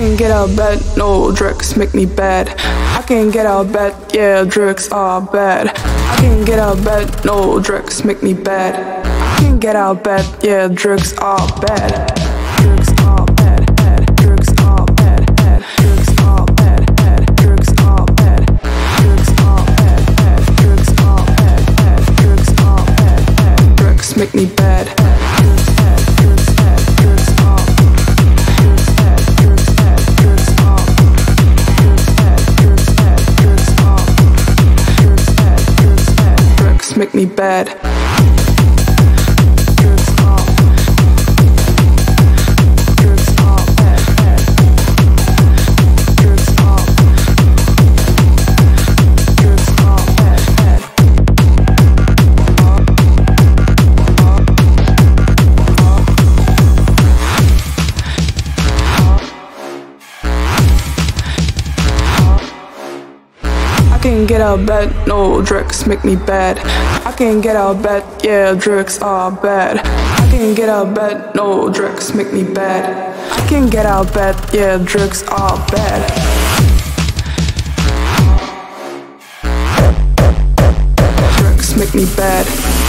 can't get out of bed, no, drugs make me bad. I can't get out of bed, yeah, drugs are bad. I can't get out of bed, no, drugs make me bad. I can't get out of bed, yeah, drugs are bad. Drugs are bad, bad, drugs are bad, bad, drugs are bad, bad, drugs are bad. Drugs are bad, bad, drugs are bad, bad, drugs are bad, bad, drugs make me bad. Drugs bad, drugs bad, drugs are drugs bad, drugs bad, drugs are drugs bad, drugs bad, drugs are drugs bad, drugs bad, drugs make me bad. Drugs are drugs are bad, bad. Drugs are bad, bad. I can't get out of bed, no, drugs make me bad. I can't get out of bed, yeah, drugs are bad. I can't get out of bed, no, drugs make me bad. I can't get out of bed, yeah, drugs are bad. Drugs make me bad.